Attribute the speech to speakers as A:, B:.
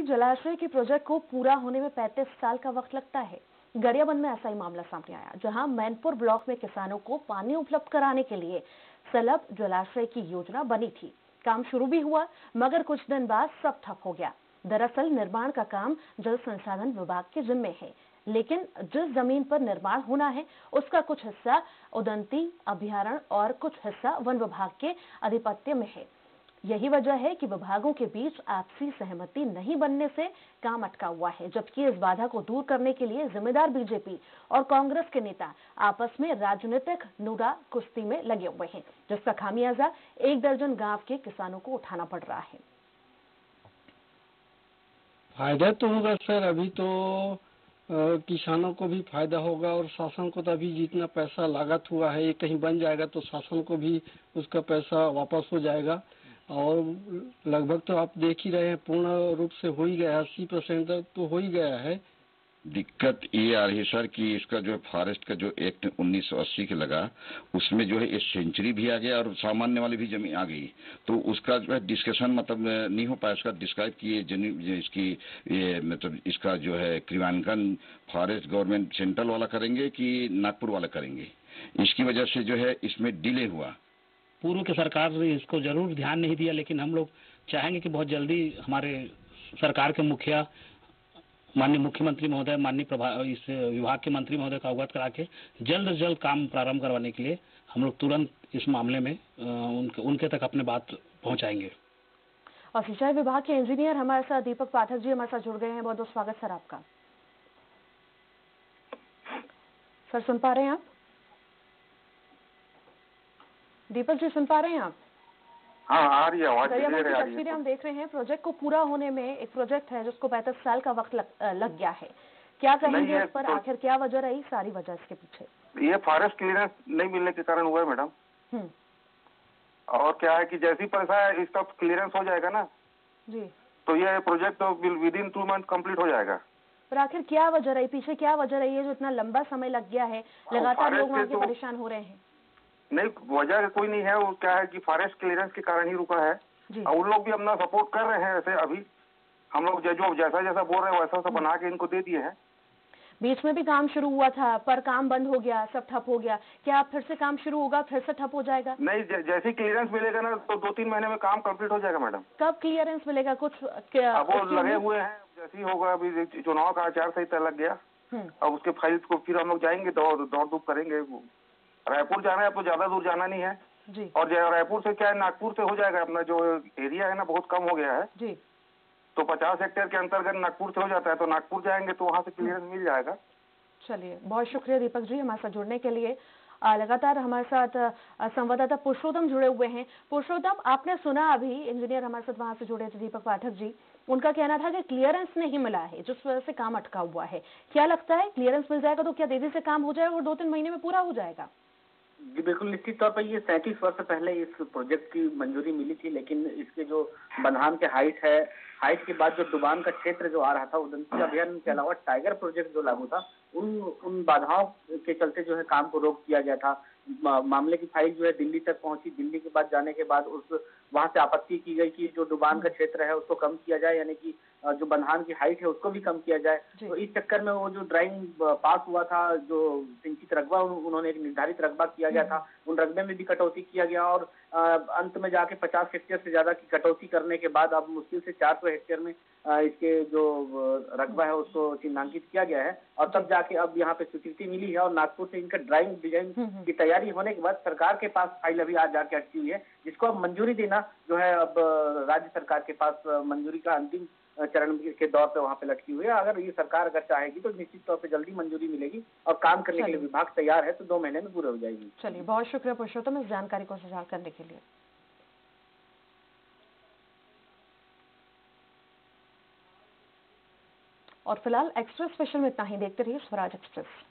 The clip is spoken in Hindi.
A: जलाशय के प्रोजेक्ट को पूरा होने में 35 साल का वक्त लगता है। गरियाबंद में ऐसा ही मामला सामने आया, जहां मैनपुर ब्लॉक में किसानों को पानी उपलब्ध कराने के लिए सलब जलाशय की योजना बनी थी। काम शुरू भी हुआ, मगर कुछ दिन बाद सब ठप हो गया। दरअसल निर्माण का काम जल संसाधन विभाग के जिम्मे है, लेकिन जिस जमीन पर निर्माण होना है उसका कुछ हिस्सा उदंती अभयारण्य और कुछ हिस्सा वन विभाग के आधिपत्य में है। यही वजह है कि विभागों के बीच आपसी सहमति नहीं बनने से काम अटका हुआ है, जबकि इस बाधा को दूर करने के लिए जिम्मेदार बीजेपी और कांग्रेस के नेता आपस में राजनीतिक नुरा कुश्ती में लगे हुए हैं, जिसका खामियाजा 1 दर्जन गांव के किसानों को उठाना पड़ रहा है।
B: फायदा तो होगा सर, अभी तो किसानों को भी फायदा होगा और शासन को तो अभी जितना पैसा लागत हुआ है ये कहीं बन जाएगा तो शासन को भी उसका पैसा वापस हो जाएगा। और लगभग तो आप देख ही रहे हैं, पूर्ण रूप से हो ही गया है, 80% तक तो हो ही गया है।
C: दिक्कत ये आ रही है सर कि इसका जो फॉरेस्ट का जो एक्ट 1980 के लगा उसमें जो है ये सेंचुरी भी आ गया और सामान्य वाली भी जमीन आ गई, तो उसका जो है डिस्कशन मतलब नहीं हो पाया, उसका डिस्क्राइब किए इसकी ये मतलब इसका जो है क्रियान्वयन फॉरेस्ट गवर्नमेंट सेंट्रल वाला करेंगे कि नागपुर वाला करेंगे, इसकी वजह से जो है इसमें डिले हुआ।
D: पूर्व की सरकार ने इसको जरूर ध्यान नहीं दिया, लेकिन हम लोग चाहेंगे कि बहुत जल्दी हमारे सरकार के मुखिया माननीय मुख्यमंत्री महोदय, माननीय इस विभाग के मंत्री महोदय का अवगत करा के जल्द से जल्द काम प्रारंभ करवाने के लिए हम लोग तुरंत इस मामले में उनके तक अपने बात पहुंचाएंगे।
A: और सिंचाई विभाग के इंजीनियर हमारे साथ दीपक पाठक जी हमारे साथ जुड़ गए हैं। बहुत बहुत स्वागत सर आपका। सर सुन पा रहे हैं आप? दीपक जी सुन पा रहे हैं आप?
E: हाँ, आ रही है आवाज।
A: तस्वीरें हम देख रहे हैं। प्रोजेक्ट को पूरा होने में एक प्रोजेक्ट है जिसको 35 साल का वक्त लग गया है। क्या कहेंगे इस पर? आखिर क्या वजह रही, सारी वजह इसके पीछे?
E: ये फॉरेस्ट क्लियरेंस नहीं मिलने के कारण हुआ है मैडम। और क्या है कि जैसी पैसा है इसका क्लियरेंस हो जाएगा ना
A: जी,
E: तो ये प्रोजेक्ट तो विद इन 2 मंथ कंप्लीट हो जाएगा।
A: पर आखिर क्या वजह रही, पीछे क्या वजह रही है जो इतना लंबा समय लग गया है? लगातार लोग वहाँ के परेशान हो रहे हैं।
E: नहीं, वजह कोई नहीं है, वो क्या है कि फॉरेस्ट क्लियरेंस के कारण ही रुका है। और उन लोग भी अपना सपोर्ट कर रहे हैं। ऐसे अभी हम लोग जो जैसा जैसा बोल रहे हैं वैसा बना के इनको दे दिए हैं।
A: बीच में भी काम शुरू हुआ था पर काम बंद हो गया, सब ठप हो गया। क्या फिर से काम शुरू होगा, फिर से ठप हो जाएगा?
E: नहीं, जैसे क्लियरेंस मिलेगा ना तो 2-3 महीने में काम कंप्लीट हो जाएगा मैडम।
A: कब क्लियरेंस मिलेगा? कुछ
E: अब वो लगे हुए हैं, जैसे ही होगा। अभी चुनाव का आचार संहिता लग गया, अब उसके फाइल्स को फिर हम लोग जाएंगे, दौड़ धूप करेंगे। रायपुर जाना है तो ज्यादा दूर जाना नहीं है
A: जी।
E: और रायपुर से क्या है, नागपुर से हो जाएगा। अपना जो एरिया है ना बहुत कम हो गया है
A: जी, तो
E: 50 हेक्टेयर के अंतर्गत नागपुर से हो जाता है, तो नागपुर जाएंगे तो वहाँ से क्लियरेंस मिल जाएगा।
A: चलिए, बहुत शुक्रिया दीपक जी हमारे साथ जुड़ने के लिए। लगातार हमारे साथ संवाददाता पुरुषोत्तम जुड़े हुए हैं। पुरुषोत्तम, आपने सुना अभी इंजीनियर हमारे साथ वहां से जुड़े थे दीपक पाठक जी, उनका कहना था कि क्लियरेंस नहीं मिला है जिस वजह से काम अटका हुआ है। क्या लगता है क्लियरेंस मिल जाएगा तो क्या तेजी से काम हो जाएगा और 2-3 महीने में पूरा हो जाएगा?
F: जी बिल्कुल, निश्चित तौर पर ये 37 वर्ष पहले इस प्रोजेक्ट की मंजूरी मिली थी, लेकिन इसके जो बंधान के हाइट के बाद जो डुबान का क्षेत्र जो आ रहा था, उदंती अभियान के अलावा टाइगर प्रोजेक्ट जो लागू था, उन बाधाओं के चलते जो है काम को रोक दिया गया था। मामले की फाइल जो है दिल्ली तक पहुंची। दिल्ली के बाद जाने के बाद वहां से आपत्ति की गई कि जो डुबान का क्षेत्र है उसको कम किया जाए, यानी कि जो बंधान की हाइट है उसको भी कम किया जाए। तो इस चक्कर में वो जो ड्राइंग पास हुआ था, जो सिंचित रकबा उन्होंने एक निर्धारित रकबा किया गया था, उन रकबे में भी कटौती किया गया और अंत में जाके 50 हेक्टेयर से ज्यादा की कटौती करने के बाद अब मुश्किल से 400 हेक्टेयर में इसके जो रकबा है उसको चिन्हांकित किया गया है। और तब जाके अब यहाँ पे स्वीकृति मिली है और नागपुर से इनका ड्राइंग डिजाइन की तैयारी होने के बाद सरकार के पास फाइल अभी आज जाके अटकी हुई है, जिसको अब मंजूरी देना जो है अब राज्य सरकार के पास मंजूरी का अंतिम चरण के दौर पे वहाँ पे लटकी हुई है। अगर ये सरकार चाहेगी तो निश्चित तौर पे जल्दी मंजूरी मिलेगी और काम करने के लिए विभाग तैयार है, तो 2 महीने में पूरा हो जाएगी।
A: चलिए, बहुत शुक्रिया पुरुषोत्तम इस जानकारी को साझा करने के लिए। और फिलहाल एक्सप्रेस स्पेशल में इतना ही। देखते रहिए स्वराज एक्सप्रेस।